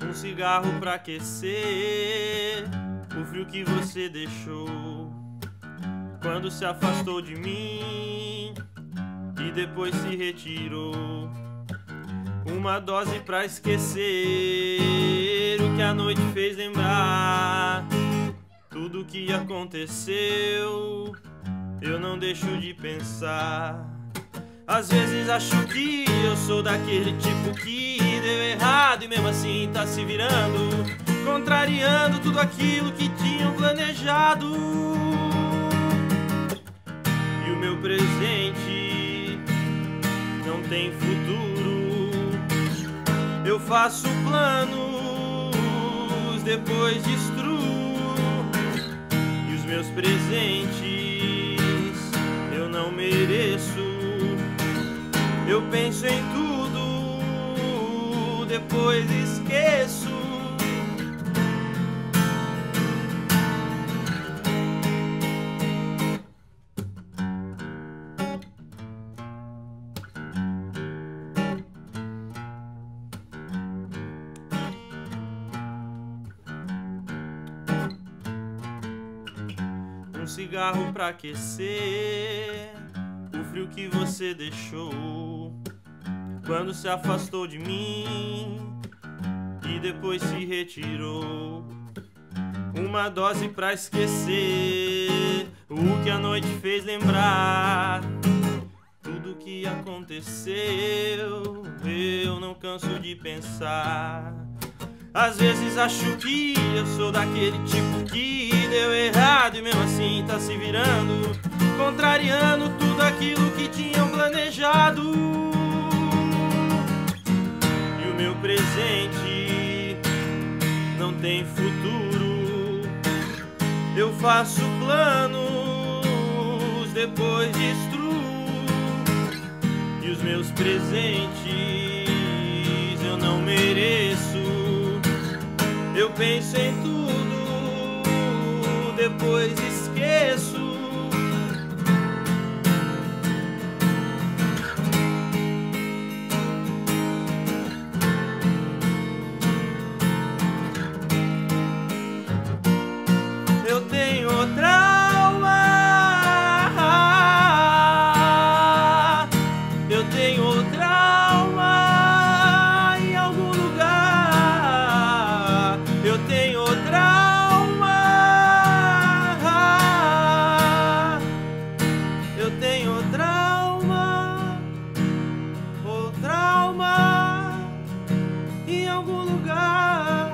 Um cigarro pra aquecer o frio que você deixou quando se afastou de mim e depois se retirou. Uma dose pra esquecer o que a noite fez lembrar. Tudo que aconteceu eu não deixo de pensar. Às vezes acho que eu sou daquele tipo que deu errado e mesmo assim tá se virando, contrariando tudo aquilo que tinham planejado. E o meu presente não tem futuro. Eu faço planos, depois destruo. E os meus presentes eu não mereço. Eu penso em tudo, depois esqueço. Um cigarro pra aquecer o frio que você deixou quando se afastou de mim e depois se retirou. Uma dose pra esquecer o que a noite fez lembrar. Tudo que aconteceu eu não canso de pensar. Às vezes acho que eu sou daquele tipo que deu errado e mesmo assim tá se virando, contrariando tudo aquilo que tinham planejado. E o meu presente não tem futuro. Eu faço planos, depois destruo. E os meus presentes eu não mereço. Eu penso em tudo, depois esqueço. Eu tenho trauma. Eu tenho trauma em algum lugar. Eu tenho trauma. Eu tenho trauma. Ou trauma em algum lugar.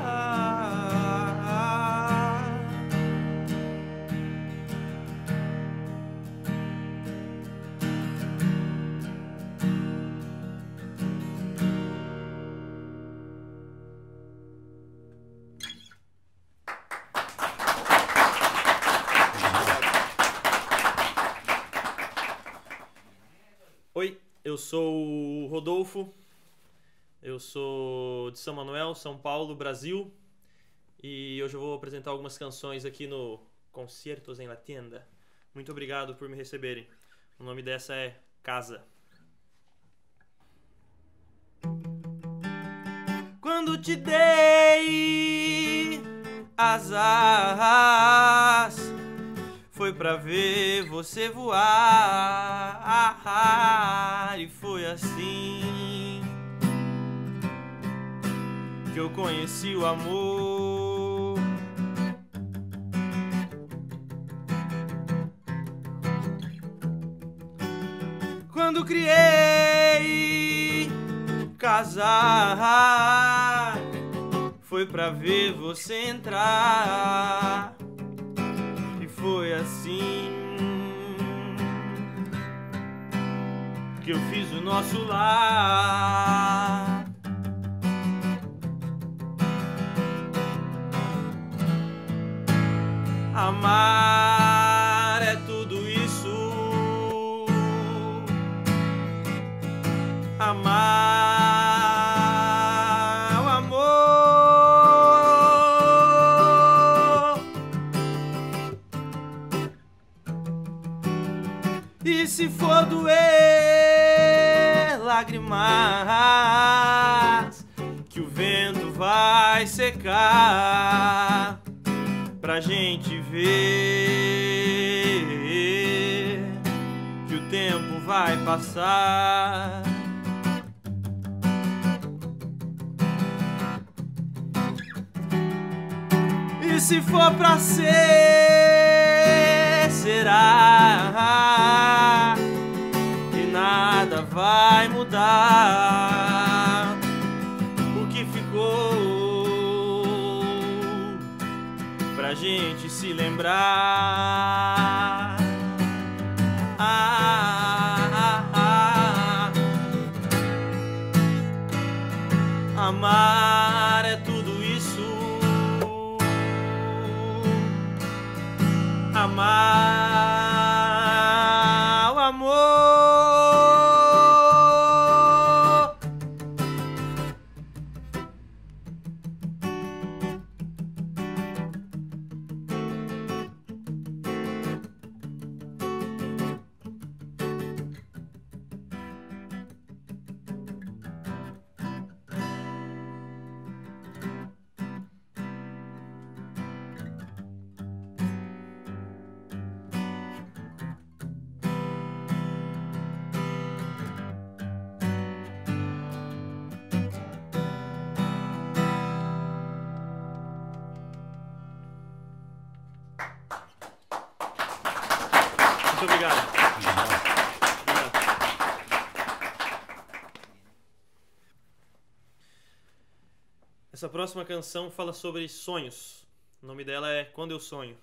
Oi, eu sou o Rodolfo, eu sou de São Manuel, São Paulo, Brasil, e hoje eu vou apresentar algumas canções aqui no Conciertos em la Tienda. Muito obrigado por me receberem. O nome dessa é Casa. Quando te dei as asas, foi pra ver você voar, e foi assim que eu conheci o amor. Quando criei casar, foi pra ver você entrar, e foi assim que eu fiz o nosso lar. Amar é tudo isso. Amar o amor. E se for doer lágrimas, que o vento vai vai secar pra gente ver que o tempo vai passar. E se for pra ser, será, e nada vai mudar. O que ficou pra gente se lembrar. Amar é tudo isso. Amar o amor. Muito obrigado. Essa próxima canção fala sobre sonhos. O nome dela é Quando Eu Sonho.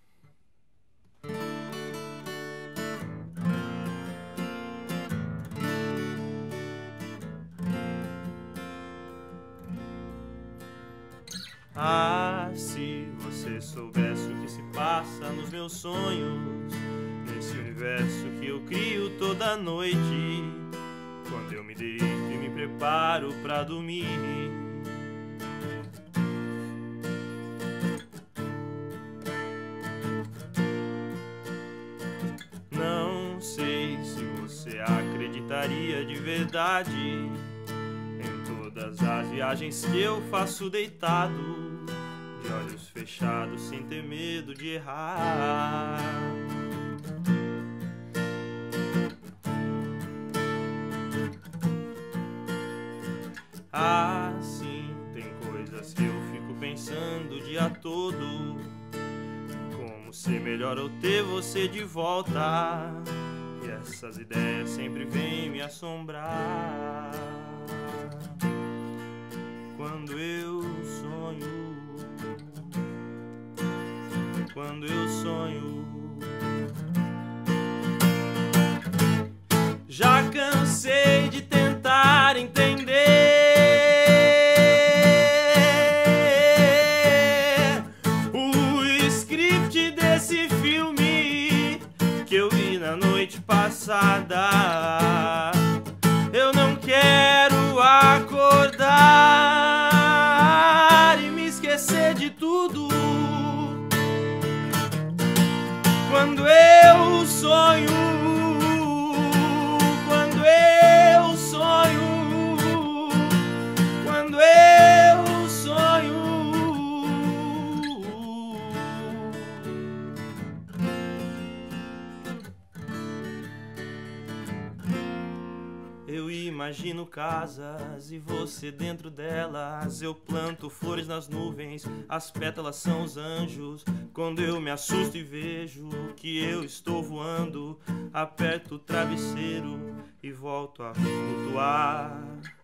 Ah, se você soubesse o que se passa nos meus sonhos, nesse universo que eu crio toda noite, quando eu me deito e me preparo pra dormir. Não sei se você acreditaria de verdade em todas as viagens que eu faço deitado, de olhos fechados, sem ter medo de errar. Ah, sim, tem coisas que eu fico pensando o dia todo, como ser melhor eu ter você de volta, e essas ideias sempre vêm me assombrar. Quando eu sonho, quando eu sonho, já cansei de tentar entender o script desse filme que eu vi na noite passada. Eu não quero acordar e me esquecer de tudo. Quando eu sonho, quando eu sonho, quando eu sonho, eu imagino casas e você dentro delas. Eu planto flores nas nuvens, as pétalas são os anjos. Quando eu me assusto e vejo que eu estou voando, aperto o travesseiro e volto a flutuar.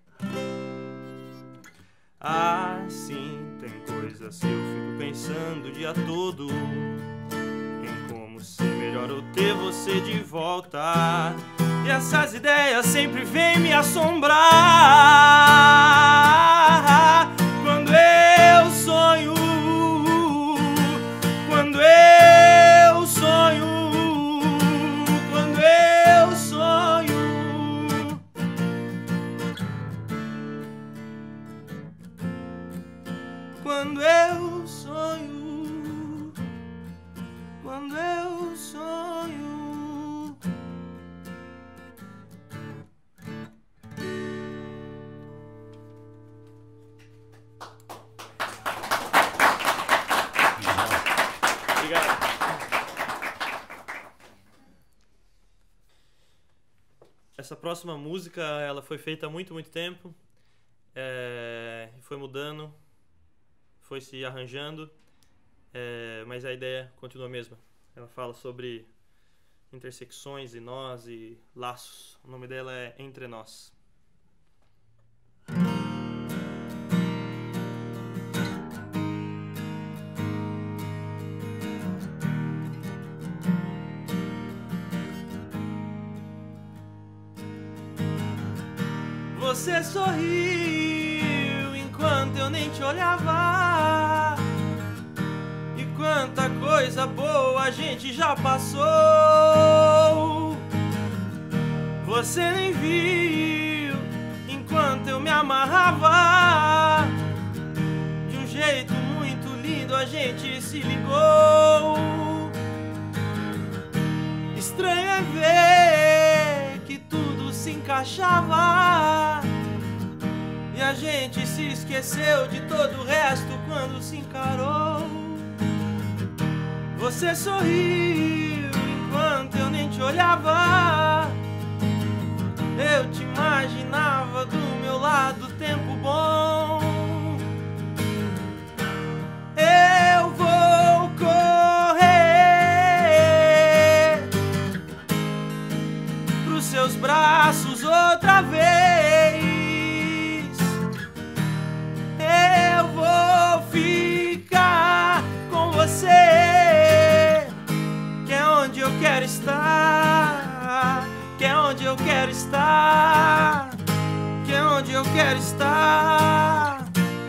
Ah, sim, tem coisas que eu fico pensando o dia todo, em como ser melhor eu ter você de volta, e essas ideias sempre vêm me assombrar. Quando eu sonho, quando eu sonho, quando eu sonho, quando eu sonho, quando eu sonho. Essa próxima música, ela foi feita há muito, muito tempo. Foi mudando, foi se arranjando, mas a ideia continua a mesma. Ela fala sobre intersecções e nós e laços. O nome dela é Entre Nós. Você sorriu enquanto eu nem te olhava, e quanta coisa boa a gente já passou. Você nem viu enquanto eu me amarrava, de um jeito muito lindo a gente se ligou. Estranho é ver que tudo se encaixava e a gente se esqueceu de todo o resto quando se encarou. Você sorriu enquanto eu nem te olhava, eu te imaginava do meu lado, tempo bom. Eu vou correr pros seus braços outra vez. Eu vou ficar com você, que é onde eu quero estar, que é onde eu quero estar, que é onde eu quero estar.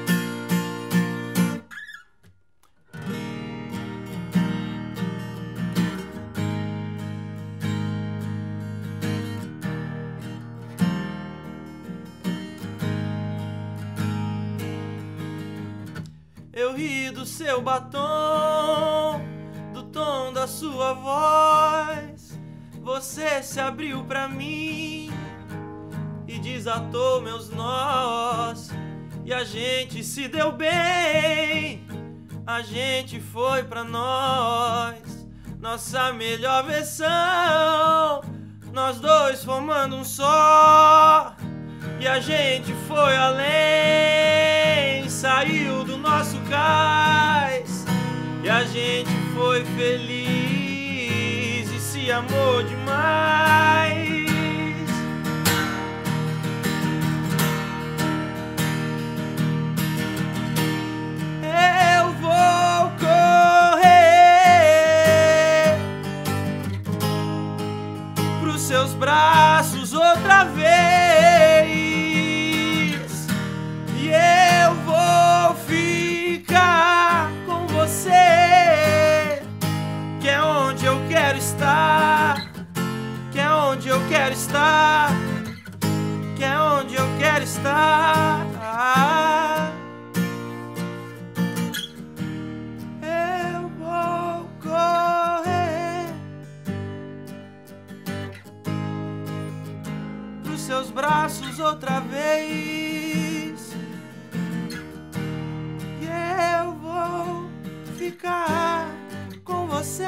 Eu ri do seu batom, do tom da sua voz. Você se abriu pra mim e desatou meus nós. E a gente se deu bem, a gente foi pra nós, nossa melhor versão. Nós dois formando um só, e a gente foi além, saiu do nosso cais, e a gente foi feliz e se amou demais. Eu vou correr pros seus braços outra vez, e eu vou ficar com você, que é onde eu quero estar, que é onde eu quero estar, que é onde eu quero estar. Eu vou correr pros seus braços outra vez, e eu vou ficar com você,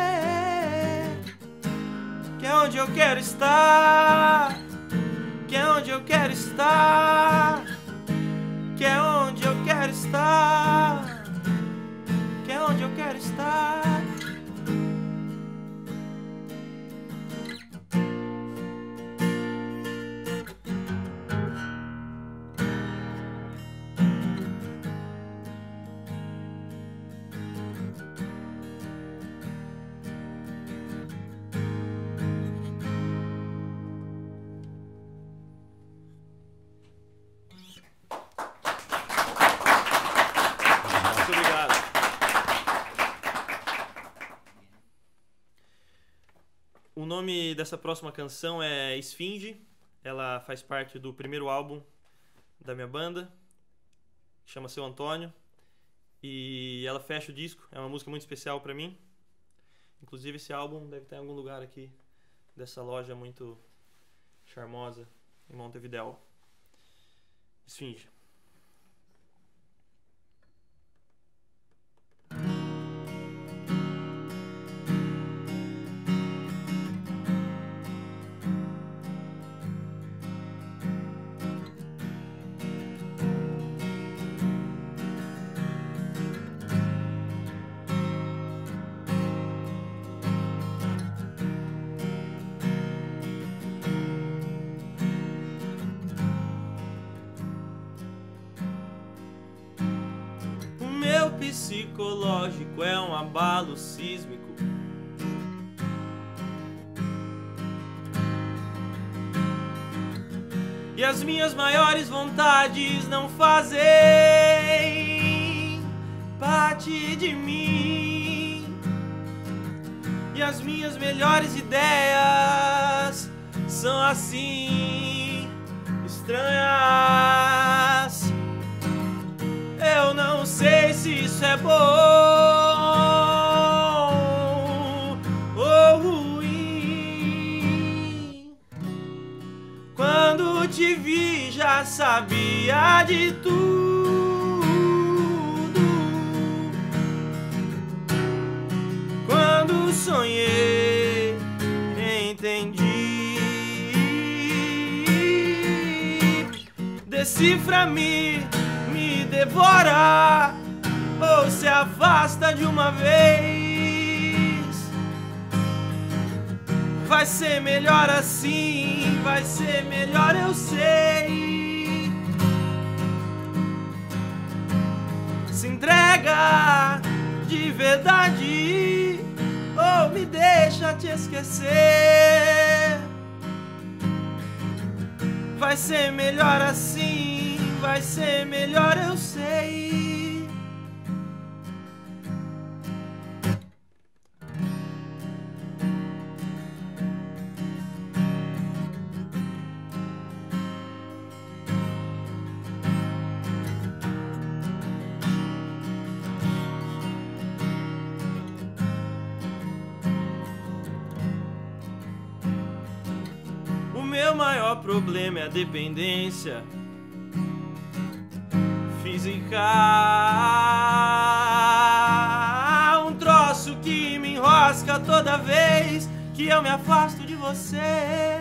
que é onde eu quero estar, que é onde eu quero estar, que é onde eu quero estar, que é onde eu quero estar. Muito obrigado. O nome dessa próxima canção é Esfinge. Ela faz parte do primeiro álbum da minha banda, chama Seu Antônio, e ela fecha o disco. É uma música muito especial pra mim. Inclusive esse álbum deve estar em algum lugar aqui dessa loja muito charmosa em Montevidéu. Esfinge. psicológico é um abalo sísmico. E as minhas maiores vontades não fazem parte de mim. E as minhas melhores ideias são assim, estranhas. Eu não sei se isso é bom ou ruim. Quando te vi já sabia de tudo. Quando sonhei, entendi. Decifra-me, me devora ou se afasta de uma vez. Vai ser melhor assim, vai ser melhor, eu sei. Se entrega de verdade ou me deixa te esquecer. Vai ser melhor assim, vai ser melhor, eu sei. O meu maior problema é a dependência física, um troço que me enrosca toda vez que eu me afasto de você.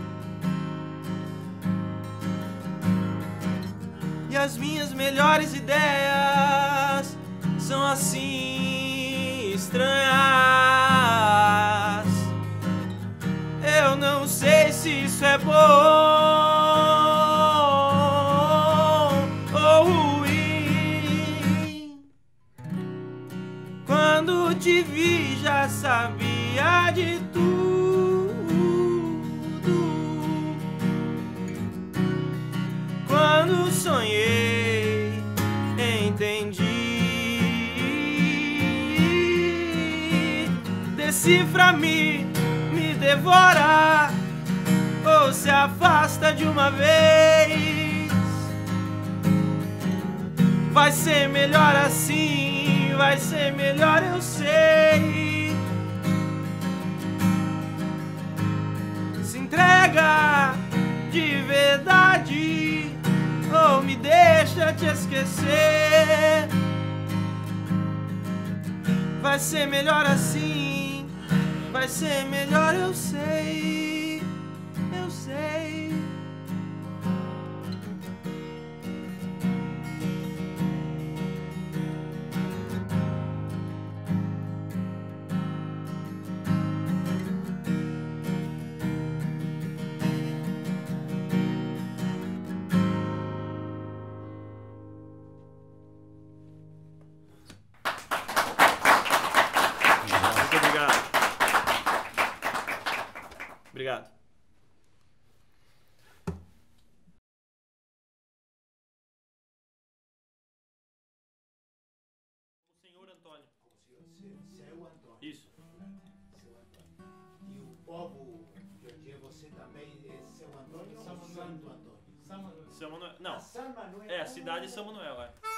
E as minhas melhores ideias são assim, estranhas. Eu não sei se isso é bom ou ruim. Quando te vi já sabia de tudo. Quando sonhei, entendi. Decifra-me, me devora ou se afasta de uma vez. Vai ser melhor assim, vai ser melhor, eu sei. Se entrega de verdade ou me deixa te esquecer. Vai ser melhor assim, vai ser melhor, eu sei, eu sei. Muito obrigado. Obrigado. O senhor Antônio. Seu Antônio. Isso. Seu Antônio. E o povo de hoje em dia, você também é seu Antônio ou Santo Antônio? São Manuel. Não. São Manuel. É, a cidade de São Manuel, é.